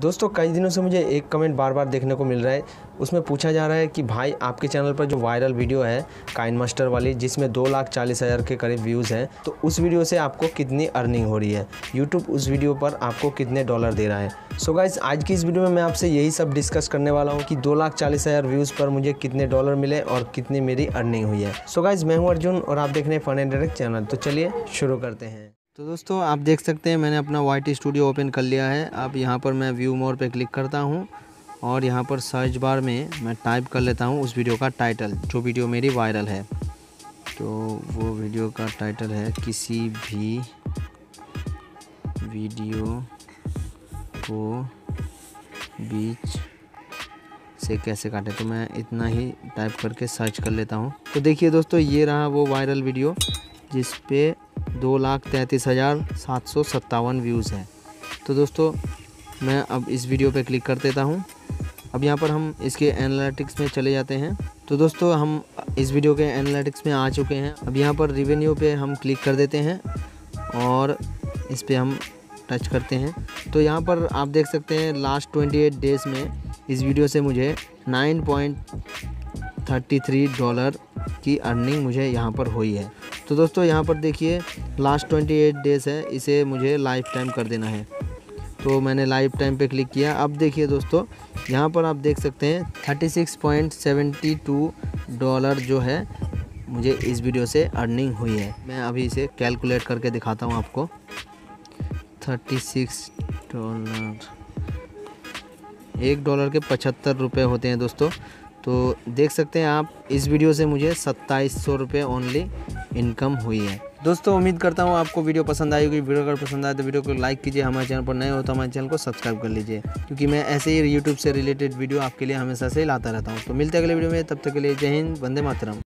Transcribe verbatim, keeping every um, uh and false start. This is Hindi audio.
दोस्तों कई दिनों से मुझे एक कमेंट बार बार देखने को मिल रहा है। उसमें पूछा जा रहा है कि भाई आपके चैनल पर जो वायरल वीडियो है काइन मास्टर वाली, जिसमें दो लाख चालीस हज़ार के करीब व्यूज़ हैं, तो उस वीडियो से आपको कितनी अर्निंग हो रही है, यूट्यूब उस वीडियो पर आपको कितने डॉलर दे रहा है। सो गाइस, आज की इस वीडियो में मैं आपसे यही सब डिस्कस करने वाला हूँ कि दो लाख चालीस हज़ार व्यूज़ पर मुझे कितने डॉलर मिले और कितनी मेरी अर्निंग हुई है। सो गाइस, मैं हूँ अर्जुन और आप देख रहे हैं फन एंड डायरेक्ट चैनल। तो चलिए शुरू करते हैं। तो दोस्तों आप देख सकते हैं मैंने अपना वाई टी स्टूडियो ओपन कर लिया है। अब यहाँ पर मैं व्यू मोर पे क्लिक करता हूँ और यहाँ पर सर्च बार में मैं टाइप कर लेता हूँ उस वीडियो का टाइटल, जो वीडियो मेरी वायरल है। तो वो वीडियो का टाइटल है किसी भी वीडियो को बीच से कैसे काटे। तो मैं इतना ही टाइप करके सर्च कर लेता हूँ। तो देखिए दोस्तों, ये रहा वो वायरल वीडियो जिस पे दो लाख तैंतीस हज़ार सात सौ सत्तावन व्यूज़ हैं। तो दोस्तों मैं अब इस वीडियो पे क्लिक कर देता हूँ। अब यहाँ पर हम इसके एनालिटिक्स में चले जाते हैं। तो दोस्तों हम इस वीडियो के एनालिटिक्स में आ चुके हैं। अब यहाँ पर रिवेन्यू पे हम क्लिक कर देते हैं और इस पे हम टच करते हैं। तो यहाँ पर आप देख सकते हैं लास्ट अट्ठाईस डेज़ में इस वीडियो से मुझे nine point thirty three dollar की अर्निंग मुझे यहाँ पर हुई है। तो दोस्तों यहाँ पर देखिए लास्ट अट्ठाईस डेज़ है, इसे मुझे लाइफ टाइम कर देना है। तो मैंने लाइफ टाइम पे क्लिक किया। अब देखिए दोस्तों, यहाँ पर आप देख सकते हैं thirty six point seventy two dollar जो है मुझे इस वीडियो से अर्निंग हुई है। मैं अभी इसे कैलकुलेट करके दिखाता हूँ आपको। थर्टी सिक्स डॉलर, एक डॉलर के पचहत्तर रुपये होते हैं दोस्तों। तो देख सकते हैं आप, इस वीडियो से मुझे सत्ताईस सौ रुपये ओनली इनकम हुई है। दोस्तों उम्मीद करता हूँ आपको वीडियो पसंद आई होगी। वीडियो अगर पसंद आए तो वीडियो को लाइक कीजिए। हमारे चैनल पर नए हो तो हमारे चैनल को सब्सक्राइब कर लीजिए, क्योंकि मैं ऐसे ही यूट्यूब से रिलेटेड वीडियो आपके लिए हमेशा से लाता रहता हूँ। तो मिलते हैं अगले वीडियो में, तब तक के लिए जय हिंद, वंदे मातरम।